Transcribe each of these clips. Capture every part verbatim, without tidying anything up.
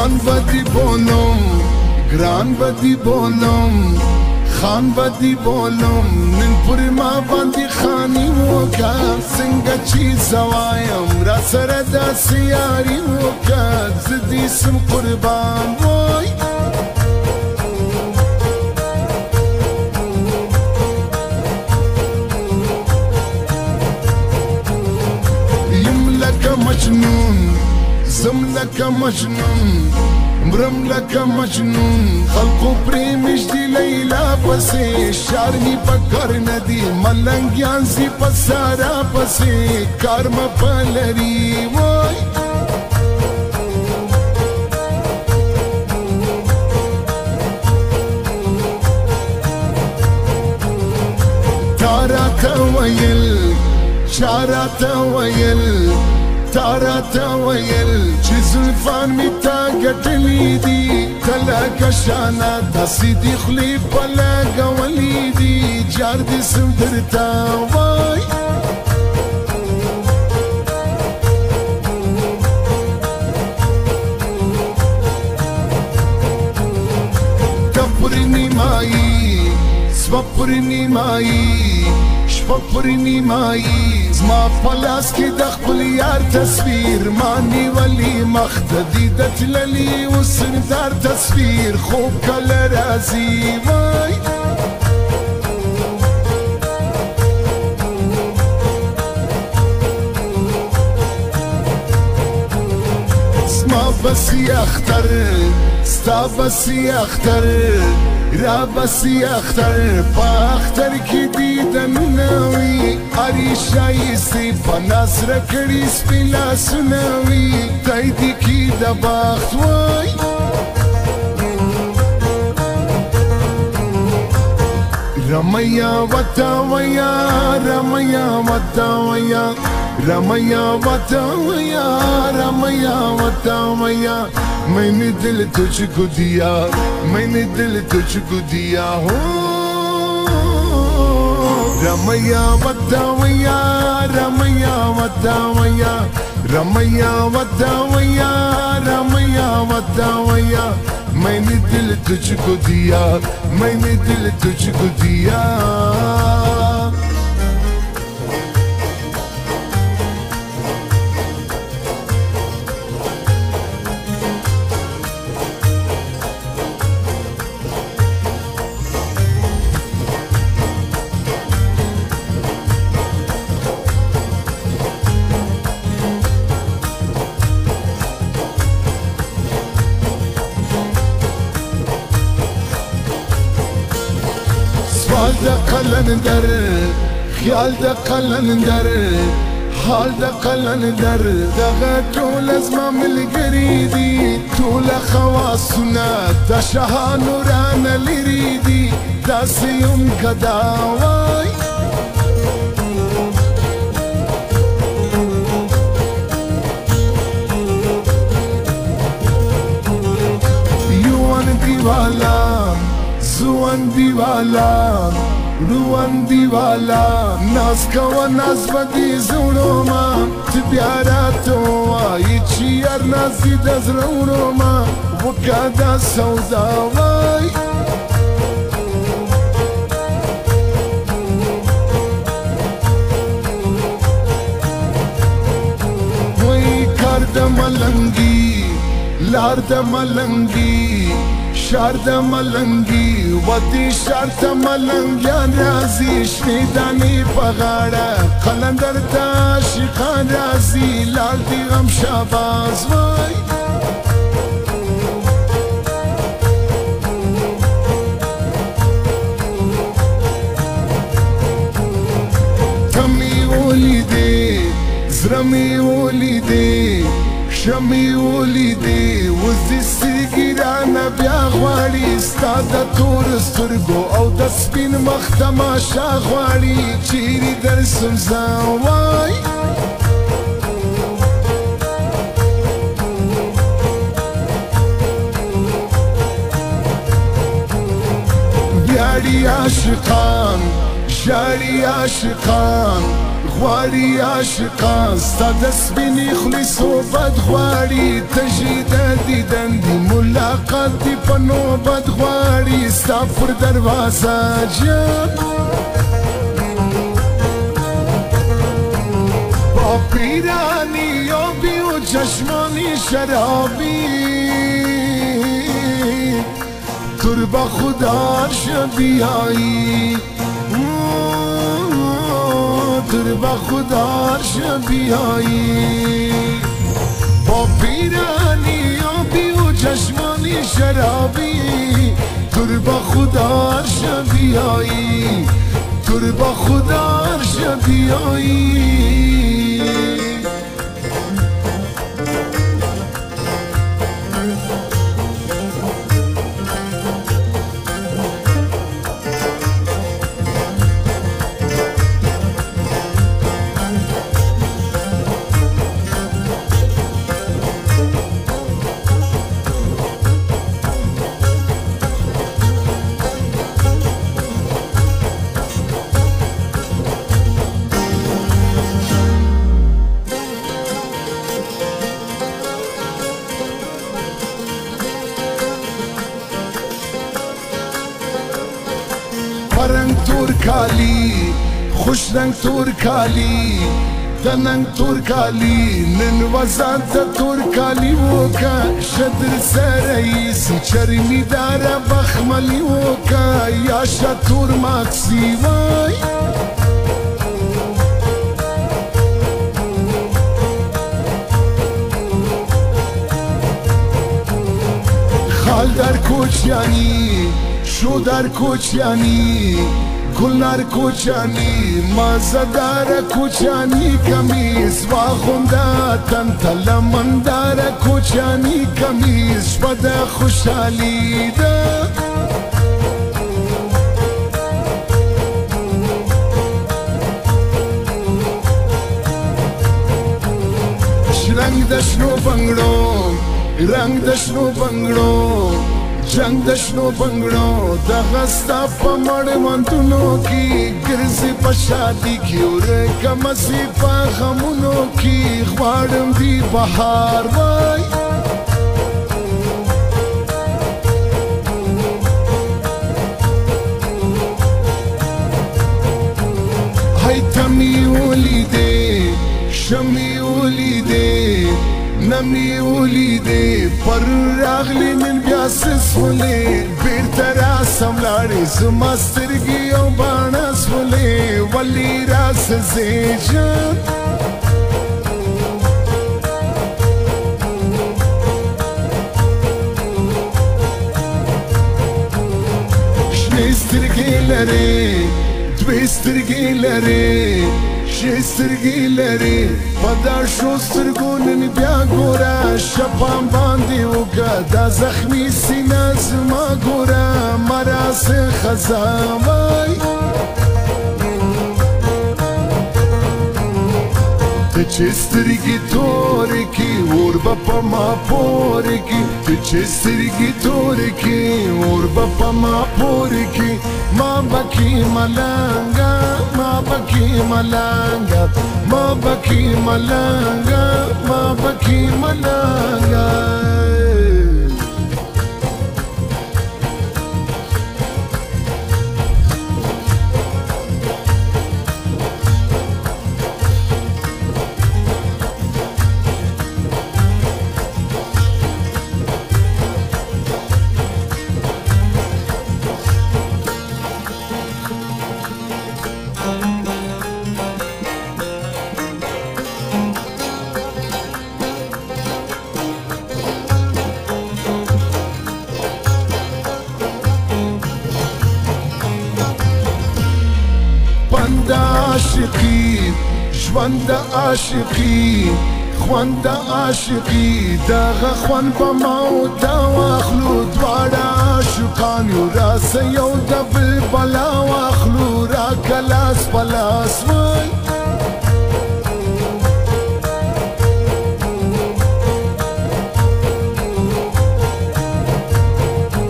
خان بدی بولم گران بدی بولم خان بدی بولم نن پر ما باندې خانی وکا څنګه چې زوایم را سره د سیاري وکا زدي سم قربان وای یم لکه مجنون زم لکه مجنون مرم لکه مجنون خلقو پریمش دی لیلا پسی شارمی پکر ندی ملنگیان زی پسارا پسی کارم پلری وای تارا تویل چارا تویل تارا تویل چې زلفان می تا ګټلی دي کله کشانا داسې دی خلی په لګولی دي جار دې سم درته وای تپرنی مایی سپرنی مایی شپرنی مایی زما پلاس کې د خپل یار تصویر مانی ولی مخددی د تللی وسندار تصویر خوب کله راځي وای زما بسی اختر ستا بسی اختر را بسی اختر پا اختر کی دیدن نوی اری شایستی پا نظر کڑی سپیلا سنوی تایدی کی دا باخت وای رمیا وطا ویا رمیا وطا ویا رمیا وطا ویا رمیا وطا ویا میں نے دل تجھ کو دیا میں نے دل تجھ کو دیا ہو رمیا وطاویا رمیا وطاویا رمیا وطاویا رمیا وطاویا میں نے دل تجھ کو دیا میں نے دل تجھ کو دیا حال د قلندر خیال د قلندر حال د قلندر دغه ټول زما ملګري دي ټول خواصونه د شهانو رانه لري دي داسې یم که دا وای یوان دیوالا زوان دیوالا روان دیوالا ناز کوا ناز بدی زړو ما ته بیا راته وایې چې یار ناز دې د زړونو ما وکړه دا سودا وای وای کار د ملنګي لار د ملنګي شار د ملنګي ودی شار ته ملنګیان راځي شنې دانې په غاړه قلندر ته عاشقان راځي لال دي غم شاباز وای تمې ولیدې زړه مې ولیدې شمې ولیدې اوس دې سترګې رانه بیا غواړي ستا د تور سترګو او د سپین مخ تماشا غواړي چیرې درسم زه وای ویاړي عاشقان ژاړي عاشقان غواړي عاشقان ستا د سپینې خولې صحبت غواړي تږي د دیدن دي ملاقات دي په نوبت غواړي ستا پر دروازه جان با پیرانی آبی و چشمانی شرابی تر با خدا شبیایی تر با خدا شبیایی با پیرانی آبی و چشمانی شرابی تر با خدا شبیایی تر با خدا شبیایی رنگ تور کالی خوش رنگ تور کالی دننگ تور کالی نن وزاد تور کالی وکا شدر سرئیسی چرمی داره بخملی وکا یا شطور ماکسی وای خال در کوچیانی شو در کوچیانی گل در کوچیانی مازدار کوچیانی کمیز واخونده تن تلمن دار کوچیانی کمیز شپده خوشحالی ده رنگ دشنو بنگړو رنگ دشنو بنگړو جنگ دشنو بنگړو دغه ستا په مړوندونو کې ګرځي په شادي کې ورکمه سي په غمونو کې غواړم دی بهار وای هی تمی ولیدې شمې ولیدې نمی ولیدې پر راغلی نن بیا سسولې بیرته راسم لاړې زما سترګې او باڼه سولې ولې راسځې جان شنې سترګې لرې دوې سترګې لرې شې سترګې لرې په دا شو سترګو نن بیا ګوره شپام باندې وکړه دا زخمي سینه زما ګوره ما راسه خزان وای ته چې سترګې تورې کړي اور به په ما پورې کړي ته چې سترګې تورې کړي اور به په ما پورې کړي ما بکی ملنګه ما بکی ملنګه ما بکی ملنګه ما بکی ملنګه عاشقی ژوند عاشقی خوند عاشقی دغه خوند په ما او تا واخلو دواړه عاشقان یو راسه یو د بل بلا واخلو را کلاس پلاس وای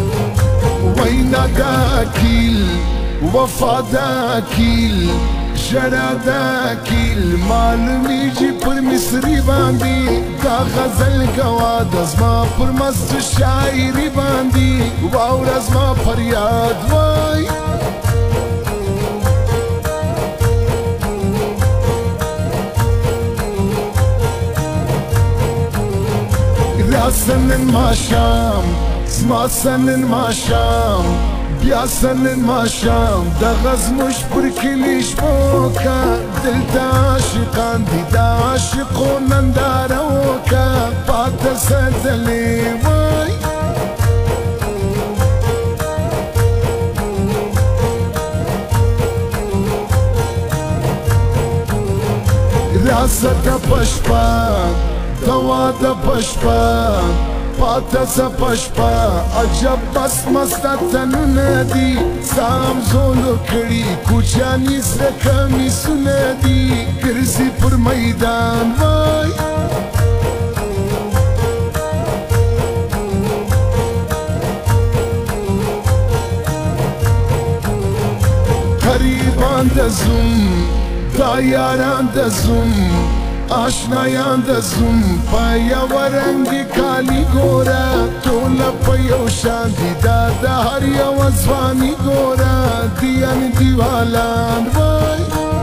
وای ناګه اکیل وفا دا اکیل جڑا دا کیل معلومیږي پر مصري باندې دا غزل گوا د زما پر مست شاعري باندې واوره زما فریاد وای سنن ما شام زما سنن ما شام بیا سنن ما شام د غزموش پر کلی شپو کا دلته عاشقان دي د عاشقو ننداره وکه پاته سدلې وای راسه د پشپا دوا د پشپا پاته س پشپا عجب بس مستا تنونه دي سام زولو کړي کوچاني سره کمیسونه دي ګرځي پر میدان وای قریبان د زوم دا یاران د زوم آشنایان د زوم په یو رنګي کالي ګوره ټوله په یو شان دي دا د هر یو ځواني ګوره دیان دیوالان وای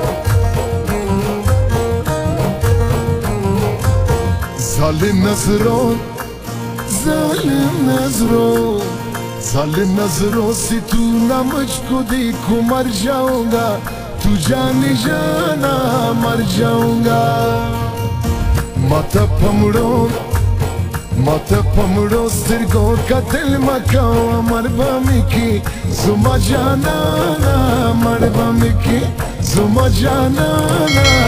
ظالم نظرو ظالم نظرو ظالم نظرو سی تو نہ مجھ کو دیکھو مر جاؤں گا تو جانے جانا مر جاؤں گا ماتا پمڑو ماتا پمڑو سترگو قتل مکاو مر بامی کی زما جانا مر بامی کی زما جانا